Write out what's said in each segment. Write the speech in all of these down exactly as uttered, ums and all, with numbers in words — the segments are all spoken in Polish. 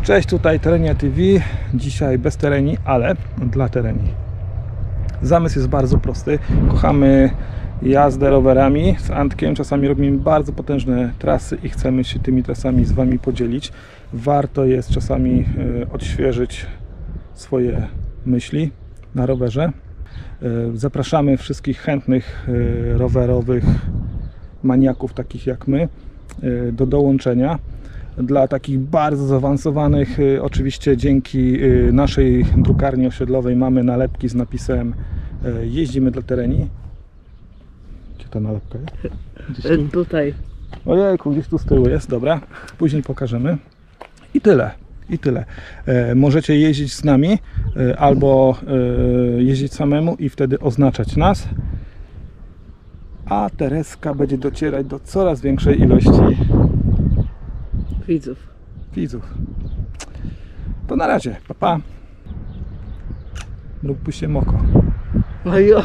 Cześć, tutaj Terenia T V. Dzisiaj bez tereni, ale dla tereni. Zamysł jest bardzo prosty. Kochamy jazdę rowerami z Antkiem. Czasami robimy bardzo potężne trasy i chcemy się tymi trasami z Wami podzielić. Warto jest czasami odświeżyć swoje myśli na rowerze. Zapraszamy wszystkich chętnych rowerowych maniaków, takich jak my, do dołączenia. Dla takich bardzo zaawansowanych, oczywiście dzięki naszej drukarni osiedlowej mamy nalepki z napisem jeździmy dla tereni. Gdzie ta nalepka jest? Gdzieś tu? Tutaj. Ojejku, gdzieś tu z tyłu jest, dobra. Później pokażemy. I tyle. I tyle. E, możecie jeździć z nami e, albo e, jeździć samemu i wtedy oznaczać nas. A Tereska będzie docierać do coraz większej ilości widzów. widzów. To na razie. Pa, pa. Lub puśćcie oko. No już.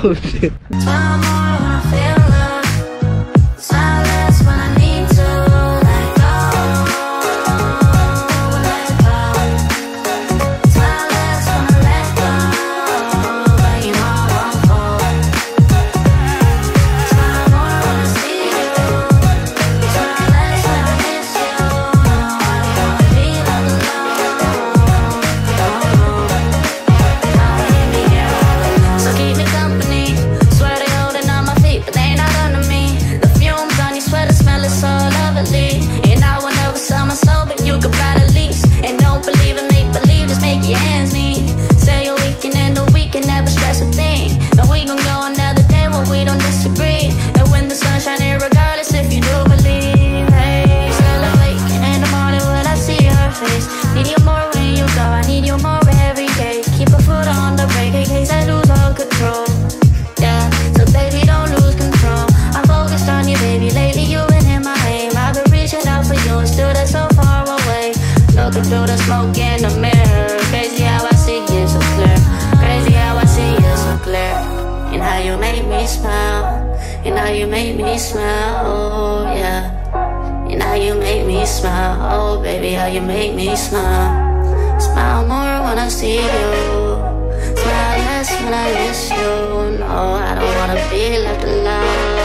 Through the smoke in the mirror, crazy how I see you so clear, crazy how I see you so clear, and how you make me smile, and how you make me smile, oh yeah, and how you make me smile, oh baby, how you make me smile, smile more when I see you, smile less when I miss you, no, I don't wanna be left alone.